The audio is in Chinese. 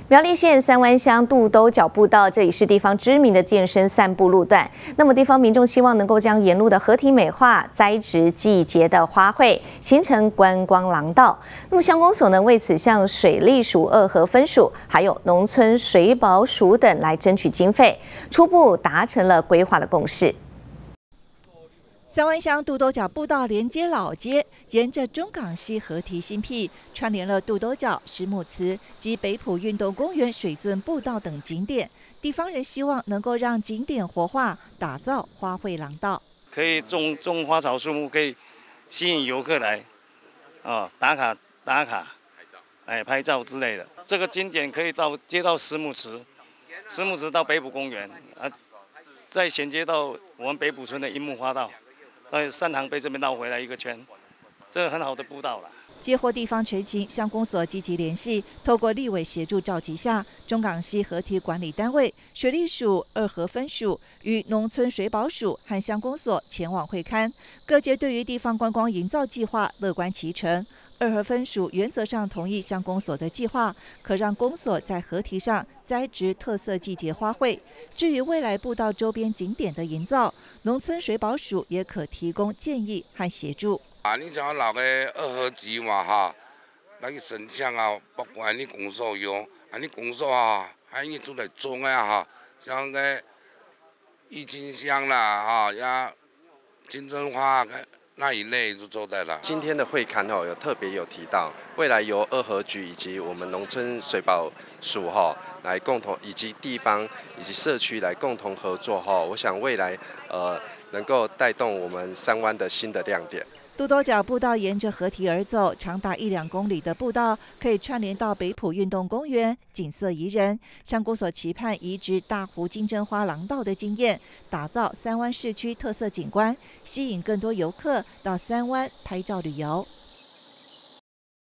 苗栗县三湾乡肚兜脚步道，这里是地方知名的健身散步路段。那么地方民众希望能够将沿路的河堤美化，栽植季节的花卉，形成观光廊道。那么乡公所呢，为此向水利署、二河分署还有农村水保署等来争取经费，初步达成了规划的共识。 三湾乡肚兜脚步道连接老街，沿着中港溪河堤新辟，串联了肚兜脚、石母祠及北埔运动公园水圳步道等景点。地方人希望能够让景点活化，打造花卉廊道， 可以种花草树木，可以吸引游客来，打卡、拍照之类的。这个景点可以接到石母祠，石母祠到北埔公园，再衔接到我们北埔村的樱木花道。 善堂被这边绕回来一个圈，这个很好的步道了。 接获地方陈情，乡公所积极联系，透过立委协助召集下，中港溪河堤管理单位、水利署、二河分署与农村水保署和乡公所前往会勘，各界对于地方观光营造计划乐观其成。 二河分署原则上同意乡公所的计划，可让公所在河堤上栽植特色季节花卉。至于未来步道周边景点的营造，农村水保署也可提供建议和协助。 你像老的二河集嘛哈，那个神像啊，包括你公所用，你公所啊，还你做来种啊哈，像个郁金香啦呀，金针花。 那一类就做的了。 今天的会勘有特别有提到，未来由二河局以及我们农村水保署来共同，以及地方以及社区来共同合作我想未来能够带动我们三湾的新的亮点。 肚兜脚步道沿着河堤而走，长达1-2公里的步道可以串联到北埔运动公园，景色宜人。乡公所期盼移植大湖金针花廊道的经验，打造三湾市区特色景观，吸引更多游客到三湾拍照旅游。